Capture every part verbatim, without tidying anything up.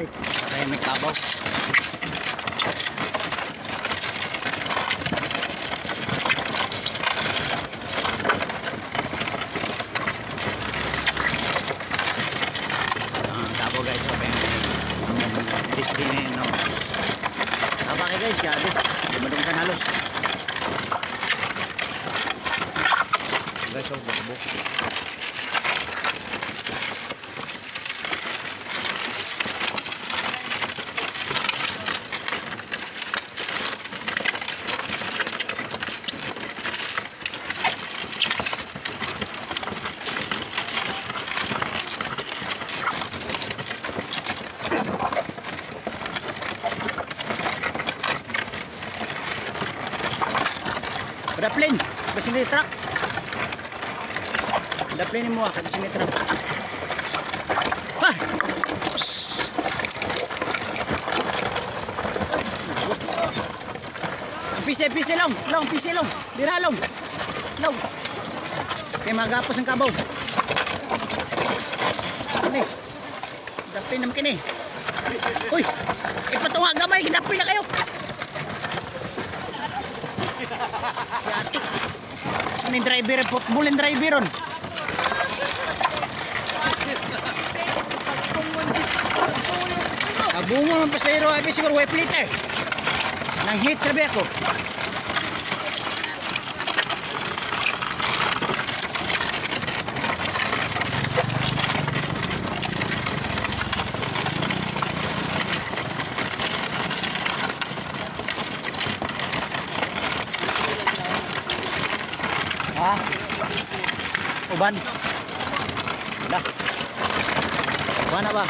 guys, kaya may kabaw. Guys, so kaya destiny no. Saba kayo guys, gabi dumadong kan halos guys, so bubuk ada plane kasi may truck. Ada plane mo ah kasi may truck. Ha. Pise pise long, long pise long. Dira long. Long. Kay magapos ang kabaw. Ni. Ada plane naman kini. Uy, ipatunga gamay kinapil na kayo. Yati. Ano yung driver report? Bulin driver ron. Abungo ng pasayro. Ay siguro way plate eh. Nang hit sabi ako. Ha? Uban. Dah. Uban apa?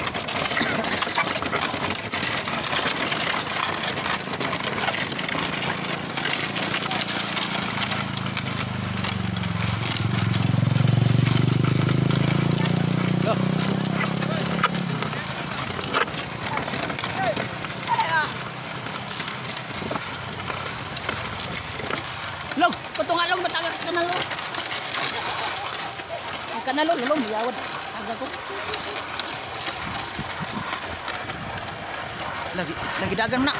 Loh. Loh, patunga lang matagak sa kanalo. Ang kanalo, lalong, biyawad. Aga ko. Lagi, lagi dagang na.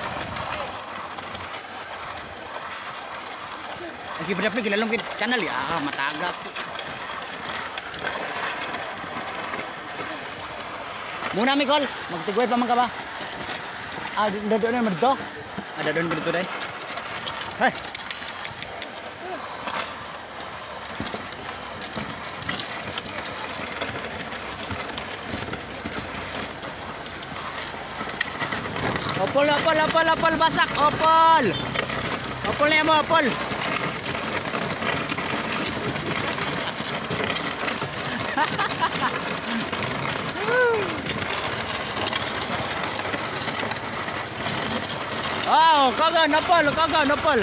Lagi berapa lagi lalong kanal ya, ah, matagak ko. Muna Mikol, magtigway pa man ka ba? Ah, doon na dito. Ada doon dito dai. Hai. Opol, opol, opol, opol, basak, opol. Opol na mo, opol. Wow, kagan, opol, kagan, opol.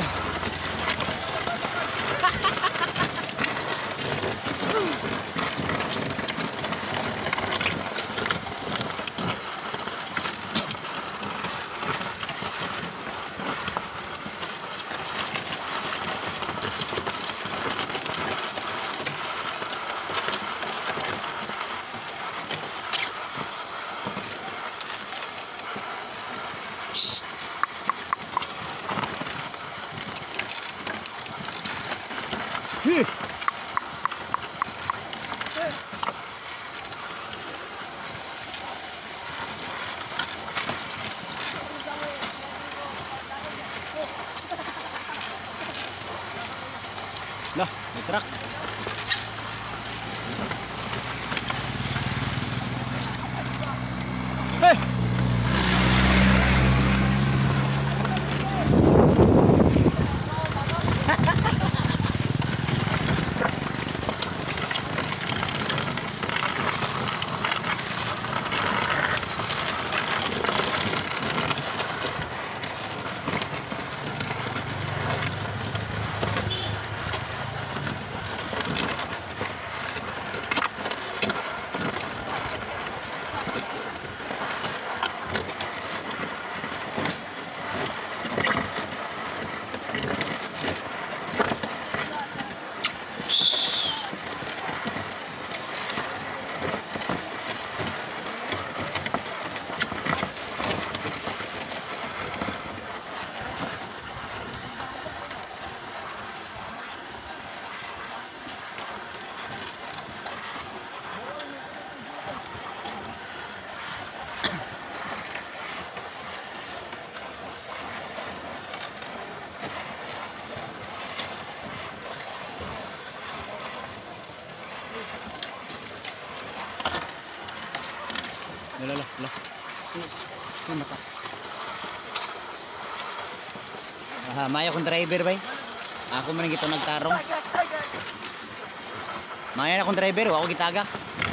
Hi. Lah, may truck. Hey. Lala, lala. Ini mata. Ah, maya akong driver bay. Ako man gito nagtarong. Maya akong driver, ako gitagak.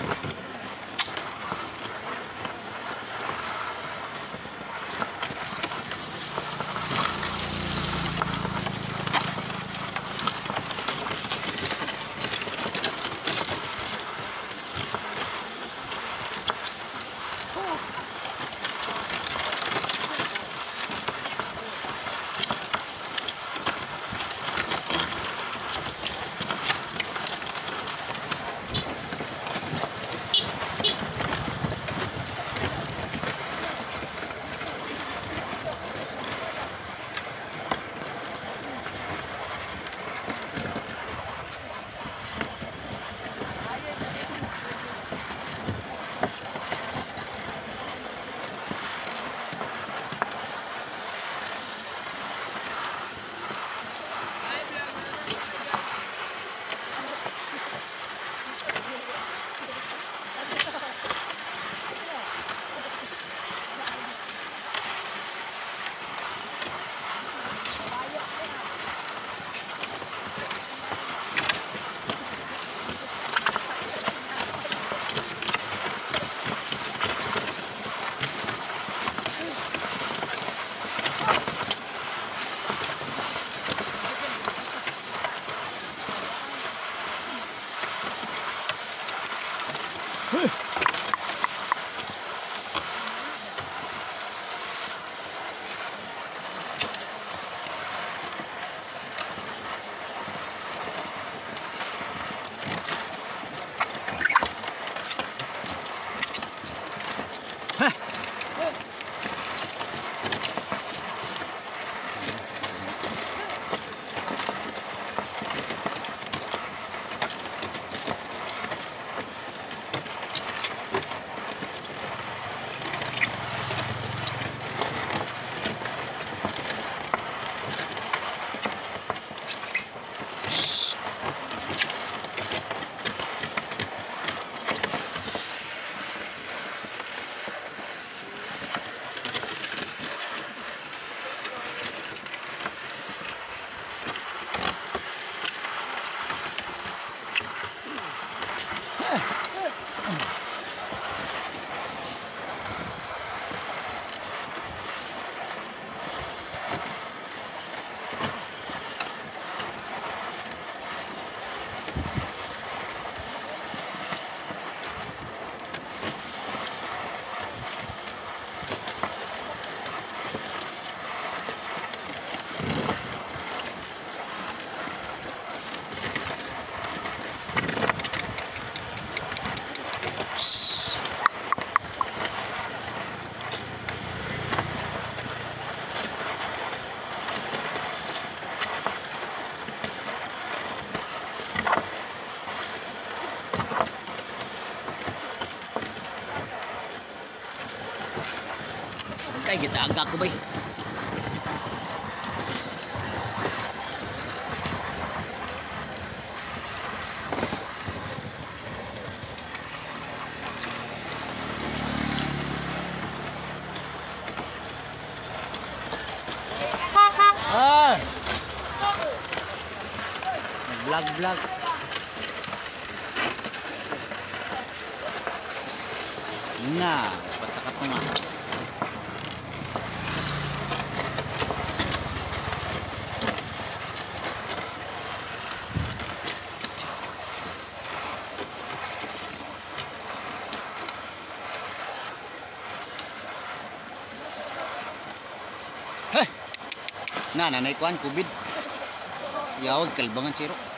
Ay, gitagak ko ba eh. Ah! Vlog-vlog. Nah, patakat mo nga. Heh! Na, nanay kuan, kubid. Yawag, kalbangan siro.